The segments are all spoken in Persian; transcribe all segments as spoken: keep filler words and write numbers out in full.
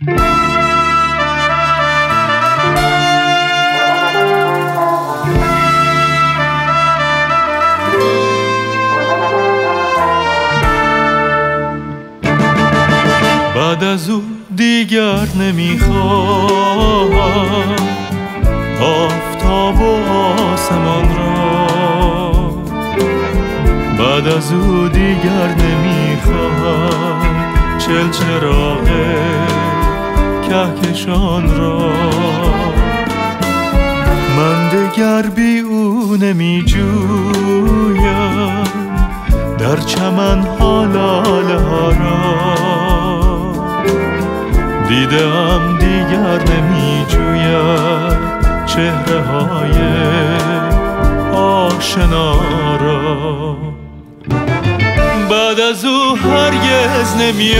بعد از او دیگر نمیخواهم آفتاب و آسمان را، بعد از او دیگر نمیخواهم چل چراغ کهکشان را. من دگر بی او نمیجویم در چمن ها لاله ها را، دیدم دیگر نمی جوید چهره های آشنا را. بعد از او هرگز نمی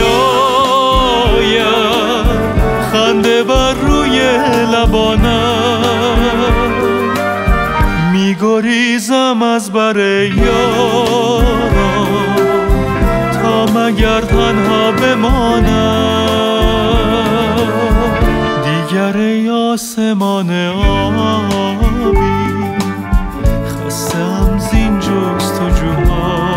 آید خنده بر روی لبانم، می گریزم از بر یارم تا مگر تنها بمانم. دیگر ای آسمان آبی خستم زین جستجوها،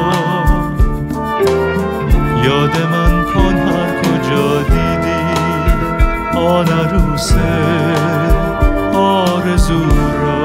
یاد من کن هر کجا دیدی آن عروس آرزو را.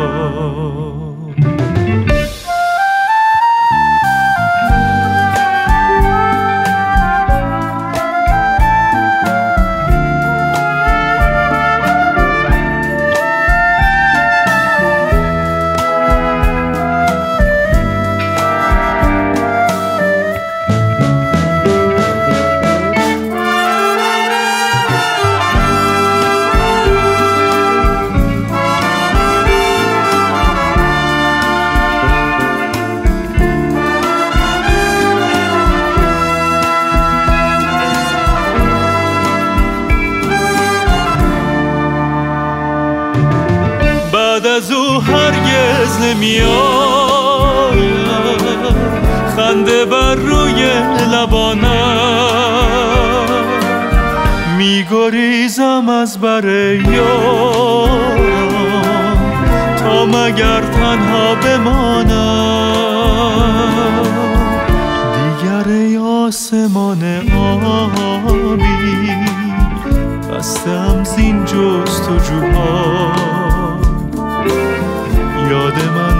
بعد از او هرگز نمی آید خنده بر روی لبانم، می گریزم از بر یارم تا مگر تنها بمانم. دیگر ای آسمان آبی خستم زین جستجوها، یاد من